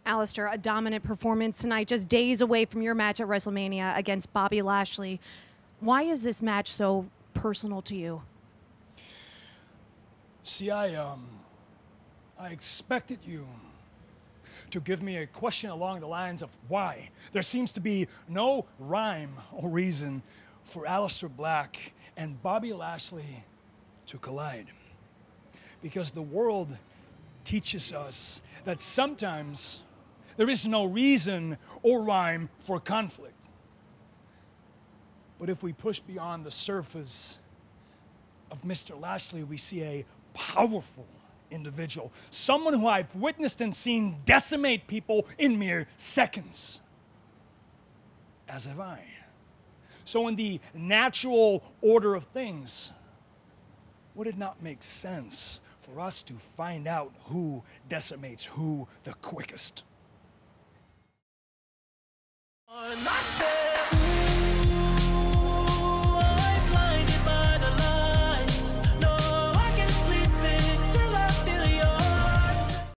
Aleister, a dominant performance tonight, just days away from your match at WrestleMania against Bobby Lashley. Why is this match so personal to you? See, I expected you to give me a question along the lines of why. There seems to be no rhyme or reason for Aleister Black and Bobby Lashley to collide. Because the world teaches us that sometimes there is no reason or rhyme for conflict. But if we push beyond the surface of Mr. Lashley, we see a powerful individual, someone who I've witnessed and seen decimate people in mere seconds, as have I. So in the natural order of things, would it not make sense for us to find out who decimates who the quickest?